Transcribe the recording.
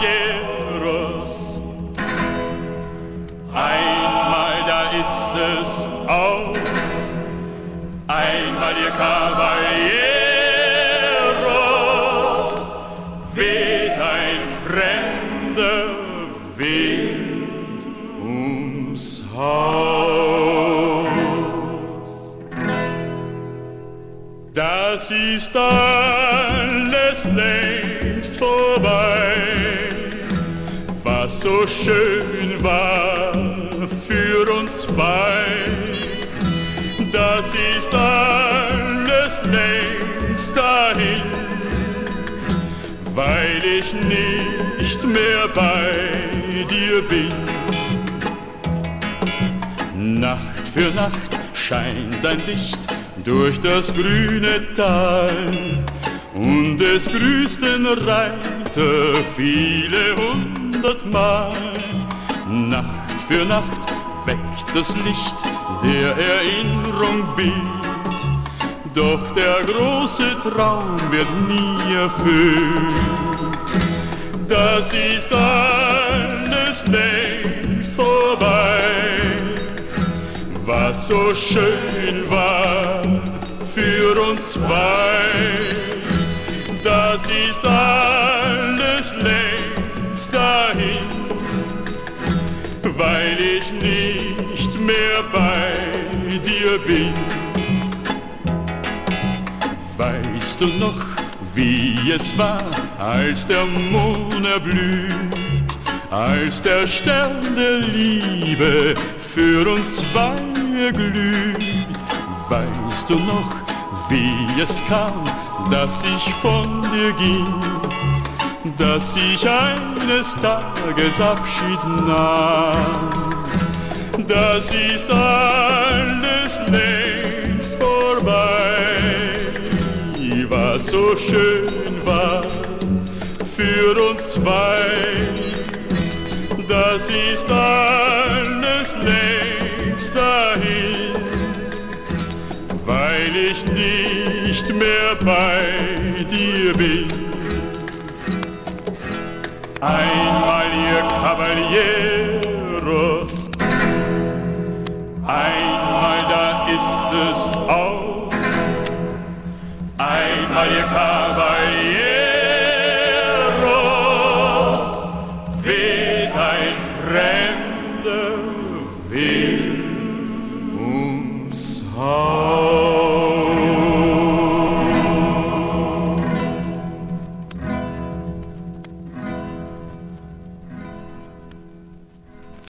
Caballeros. Einmal da ist es aus, einmal ihr Caballeros, weht ein fremder Wind ums Haus. Das ist alles längst vorbei, was so schön war für uns zwei. Das ist alles längst dahin, weil ich nicht mehr bei dir bin. Nacht für Nacht scheint ein Licht durch das grüne Tal, und es grüßt den Reiter viele 100-mal. Nacht für Nacht weckt das Licht der Erinnerung Bild, doch der große Traum wird nie erfüllt. Das ist alles längst vorbei, was so schön war für uns zwei. Das ist alles längst dahin, weil ich nicht mehr bei dir bin. Weißt du noch, wie es war, als der Mond erblüht, als der Stern der Liebe für uns zwei glüht? Weißt du noch, wie es kam, dass ich von dir ging, dass ich eines Tages Abschied nahm? Das ist alles längst vorbei, was so schön war für uns zwei. Das ist alles längst dahin, weil ich nicht mehr bei dir bin. Einmal ihr Caballeros, einmal da ist es aus, einmal ihr Caballeros.